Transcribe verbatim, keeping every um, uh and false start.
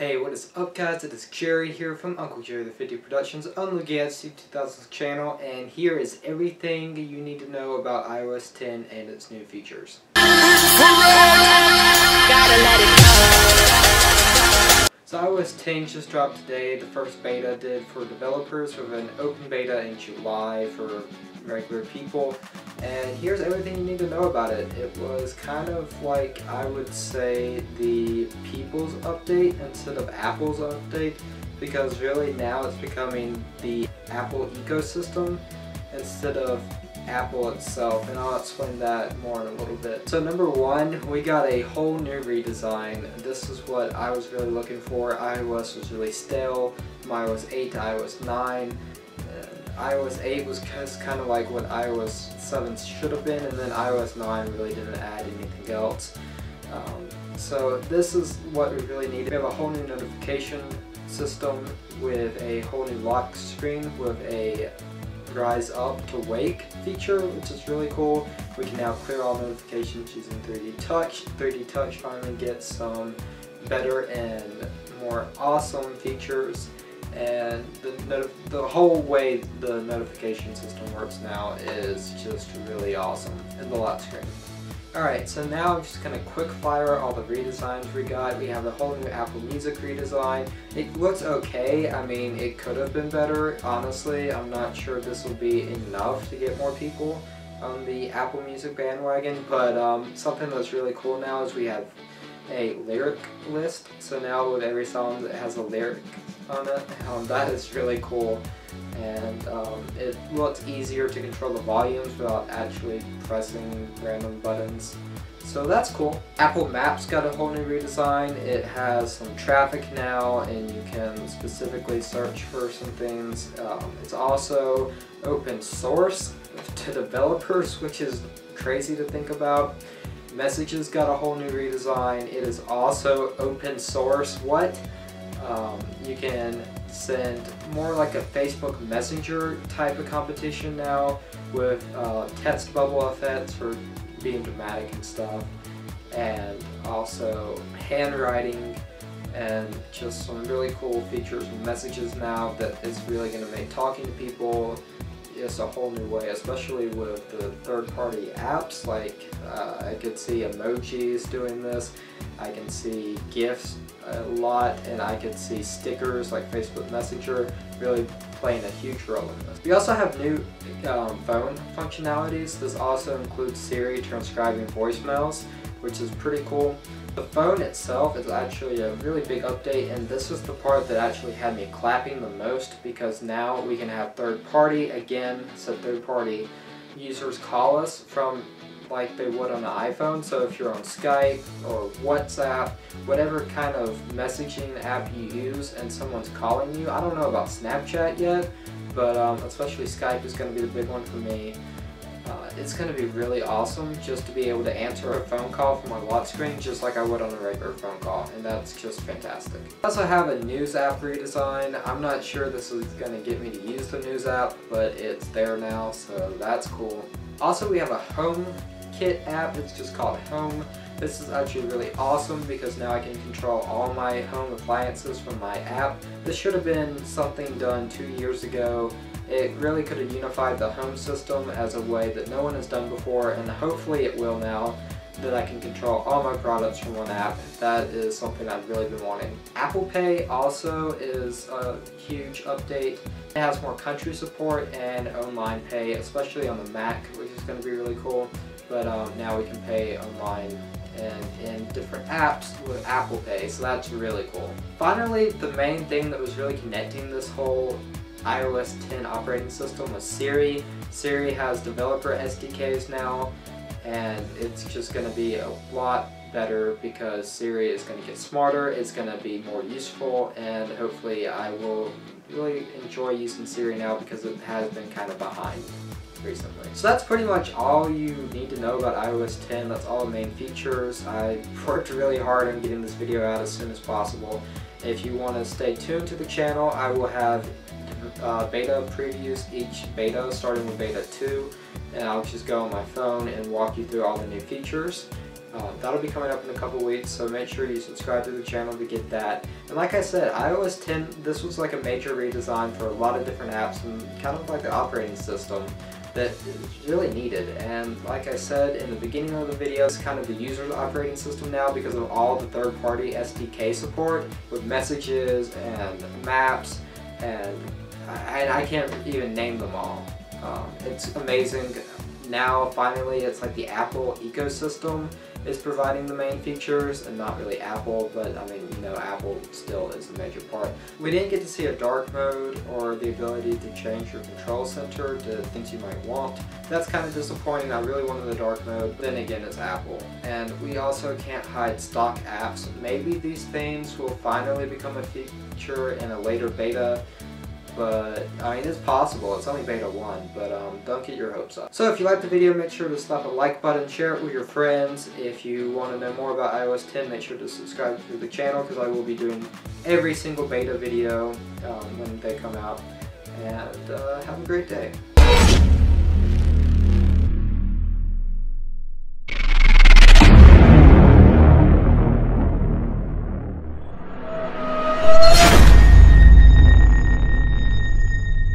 Hey, what is up guys? It is Jerry here from Uncle Jerry the fifty Productions on the Galaxy two thousands channel, and here is everything you need to know about i O S ten and its new features. So i O S ten just dropped today. The first beta did for developers, with an open beta in July for regular people. And here's everything you need to know about it. It was kind of like, I would say, the people's update instead of Apple's update, because really now it's becoming the Apple ecosystem instead of Apple itself, and I'll explain that more in a little bit. So number one, we got a whole new redesign. This is what I was really looking for. iOS was really stale from i O S eight to i O S nine. i O S eight was kind of like what i O S seven should have been, and then i O S nine really didn't add anything else. Um, so this is what we really need. We have a whole new notification system with a whole new lock screen with a rise up to wake feature, which is really cool. We can now clear all notifications using three D touch. three D touch finally gets some better and more awesome features. And the, the whole way the notification system works now is just really awesome in the lock screen. Alright, so now I'm just going to quick fire all the redesigns we got. We have the whole new Apple Music redesign. It looks okay. I mean, it could have been better. Honestly, I'm not sure this will be enough to get more people on the Apple Music bandwagon, but um, something that's really cool now is we have a lyric list. So now with every song that has a lyric on it, um, that is really cool, and um, it looks easier to control the volumes without actually pressing random buttons. So that's cool. Apple Maps got a whole new redesign. It has some traffic now, and you can specifically search for some things. Um, it's also open source to developers, which is crazy to think about. Messages got a whole new redesign. It is also open source. What? Um, you can send more like a Facebook Messenger type of competition now, with uh, text bubble effects for being dramatic and stuff, and also handwriting, and just some really cool features and messages now that is really going to make talking to people just a whole new way, especially with the third-party apps. Like uh, I could see emojis doing this, I can see GIFs a lot, and I could see stickers like Facebook Messenger really playing a huge role in this. We also have new um, phone functionalities. This also includes Siri transcribing voicemails, which is pretty cool. The phone itself is actually a really big update, and this is the part that actually had me clapping the most, because now we can have third party again. So third party users call us from like they would on the iPhone. So if you're on Skype or WhatsApp, whatever kind of messaging app you use, and someone's calling you, I don't know about Snapchat yet, but um, especially Skype is going to be the big one for me. Uh, it's going to be really awesome just to be able to answer a phone call from my lock screen just like I would on a regular phone call, and that's just fantastic. I also have a news app redesign. I'm not sure this is going to get me to use the news app, but it's there now, so that's cool. Also, we have a HomeKit app. It's just called Home. This is actually really awesome because now I can control all my home appliances from my app. This should have been something done two years ago. It really could have unified the home system as a way that no one has done before, and hopefully it will now, that I can control all my products from one app. That is something I've really been wanting. Apple Pay also is a huge update. It has more country support and online pay, especially on the Mac, which is going to be really cool. But um, now we can pay online and in different apps with Apple Pay, so that's really cool. Finally, the main thing that was really connecting this whole i O S ten operating system was Siri. Siri has developer S D Ks now, and it's just going to be a lot better because Siri is going to get smarter, it's going to be more useful, and hopefully I will really enjoy using Siri now because it has been kind of behind recently. So that's pretty much all you need to know about i O S ten. That's all the main features. I worked really hard on getting this video out as soon as possible. If you want to stay tuned to the channel, I will have Uh, beta previews each beta, starting with beta two, and I'll just go on my phone and walk you through all the new features. Um, that'll be coming up in a couple weeks, so make sure you subscribe to the channel to get that. And like I said, i O S ten, this was like a major redesign for a lot of different apps and kind of like the operating system that is really needed. And like I said in the beginning of the video, it's kind of the user's operating system now because of all the third-party S D K support with messages and maps, and I, I can't even name them all. Um, it's amazing. Now finally it's like the Apple ecosystem is providing the main features and not really Apple, but I mean, you know, Apple still is a major part. We didn't get to see a dark mode or the ability to change your control center to things you might want. That's kind of disappointing. I really wanted the dark mode, but then again, it's Apple. And we also can't hide stock apps. Maybe these things will finally become a feature in a later beta. But, I mean, it's possible. It's only beta one, but um, don't get your hopes up. So if you liked the video, make sure to slap a like button, share it with your friends. If you want to know more about i O S ten, make sure to subscribe to the channel because I will be doing every single beta video um, when they come out. And uh, have a great day.